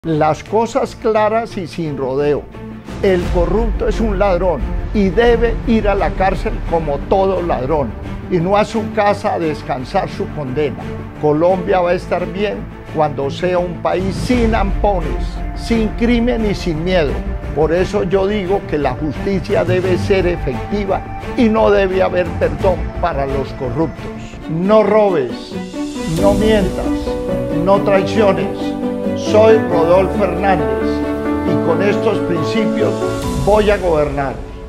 Las cosas claras y sin rodeo. El corrupto es un ladrón y debe ir a la cárcel como todo ladrón y no a su casa a descansar su condena. Colombia va a estar bien cuando sea un país sin ampones, sin crimen y sin miedo. Por eso yo digo que la justicia debe ser efectiva y no debe haber perdón para los corruptos. No robes, no mientas, no traiciones. Soy Rodolfo Hernández y con estos principios voy a gobernar.